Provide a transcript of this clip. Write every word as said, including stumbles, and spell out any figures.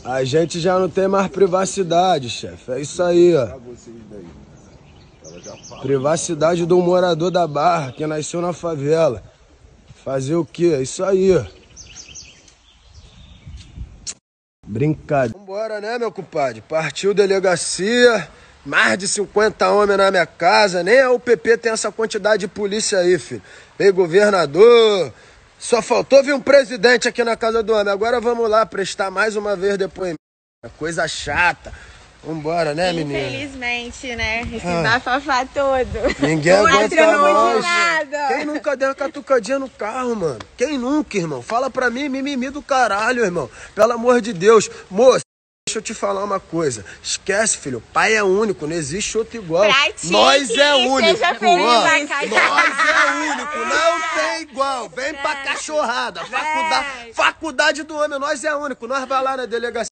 A gente já não tem mais privacidade, chefe. É isso aí, ó. Privacidade do morador da Barra, que nasceu na favela. Fazer o quê? É isso aí, ó. Brincadeira. Vambora, né, meu compadre? Partiu delegacia, mais de cinquenta homens na minha casa. Nem a U P P tem essa quantidade de polícia aí, filho. Veio governador. Só faltou vir um presidente aqui na casa do homem. Agora vamos lá prestar mais uma vez depoimento. Coisa chata. Vambora, né, menina? Infelizmente, né? Esse Ah. bafafá todo. Ninguém Não aguenta entrou mais. de nada. Quem nunca deu uma catucadinha no carro, mano? Quem nunca, irmão? Fala pra mim, mimimi do caralho, irmão. Pelo amor de Deus. Moço, deixa eu te falar uma coisa. Esquece, filho. Pai é único, não existe outro igual. Pra ti, Nós é único. seja feliz ó. na casa. Nós é único, não tem igual. Vem pra cachorrada. Faculdade, faculdade do homem, nós é único. Nós vai lá na delegacia.